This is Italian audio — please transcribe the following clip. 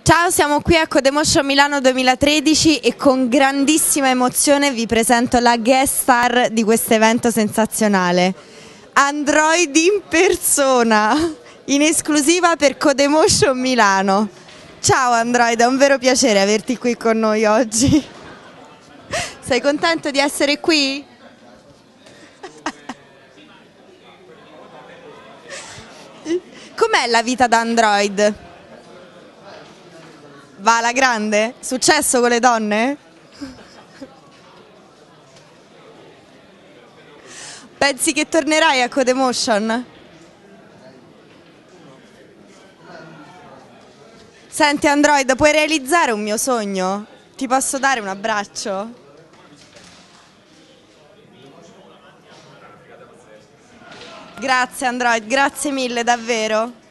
Ciao, siamo qui a Codemotion Milano 2013 e con grandissima emozione vi presento la guest star di questo evento sensazionale. Android in persona, in esclusiva per Codemotion Milano. Ciao Android, è un vero piacere averti qui con noi oggi. Sei contento di essere qui? Com'è la vita da Android? Va alla grande? Successo con le donne? Pensi che tornerai a Codemotion? Senti Android, puoi realizzare un mio sogno? Ti posso dare un abbraccio? Grazie Android, grazie mille davvero.